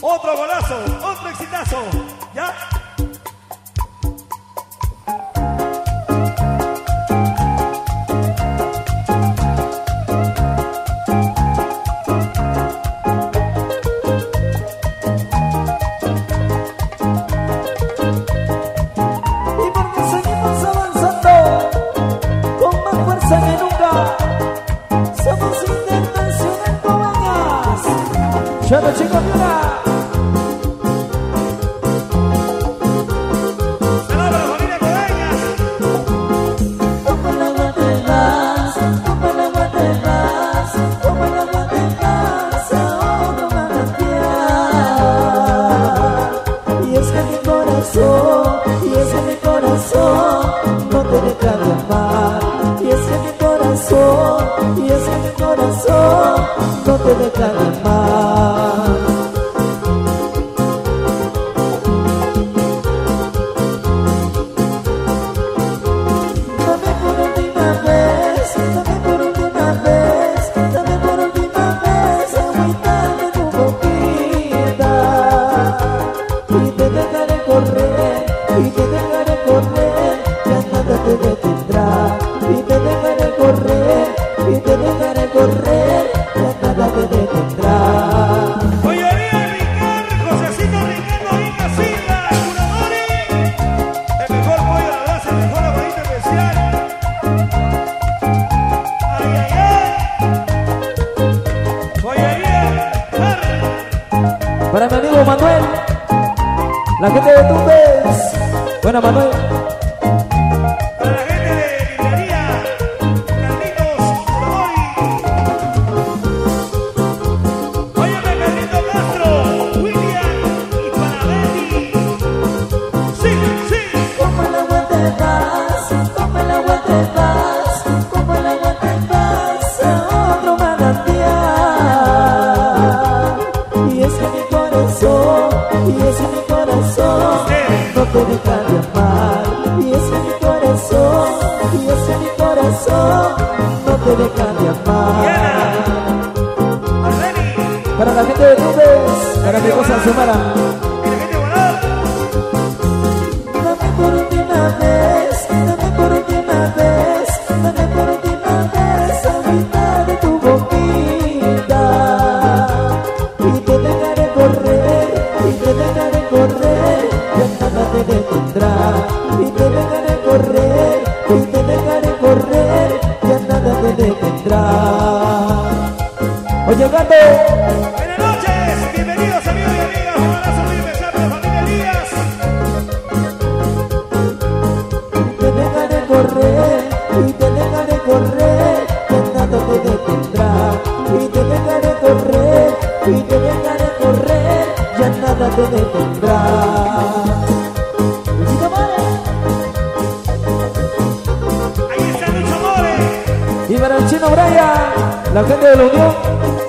Otro golazo, otro exitazo. ¿Ya? Y porque seguimos avanzando con más fuerza que nunca. Somos Internacional Cobañas. Chalo, chicos, mira. Y es que mi corazón no te deja de amar. Y es que mi corazón, y es que mi corazón no te deja de amar. Dame por última vez, dame por última vez, dame por última vez, agüita de tu boquita. Y te dejaré correr, y te dejaré correr, ya nada te detendrá. Y te dejaré correr, y te dejaré correr, ya nada te detendrá. Pollería Ricardo, Josecito Ricardo y Casilla, Curadori. El mejor pollo de la base, el mejor abuelito especial. Ay, ay, ay. Pollería Ricardo. Para mi amigo Manuel, la gente de Tumbes. Buena, Manuel. Para la gente de librería Carlitos Curadori. Óyeme, Carlito Castro, William y para Betty. Sí, sí. Como el agua te vas, como el agua te vas, como el agua te vas a otro manantial. Y es que mi corazón, y es que mi corazón no te deja de amar. Y es que mi corazón, y es que mi corazón no te deja de amar. Arleni. Para la gente de Tumbes, para mi cosa Xiomara. Y la gente volada. Dame por última vez, dame por última vez, dame por última vez, agüita de tu boquita. Y te dejaré correr, y te dejaré correr, ya nada te detendrá. Y te dejaré correr, y te dejaré correr, ya nada te detendrá. Oye, gato. Buenas noches, bienvenidos amigos y amigas. Un abrazo muy especial para la familia Elías. Te dejaré correr, y te dejaré correr, que nada te detendrá. Y te dejaré correr, y te dejaré correr, ya nada te detendrá. Luchito More. Ahí está Lucho More. Y para el Chino Brian, la gente de la Unión.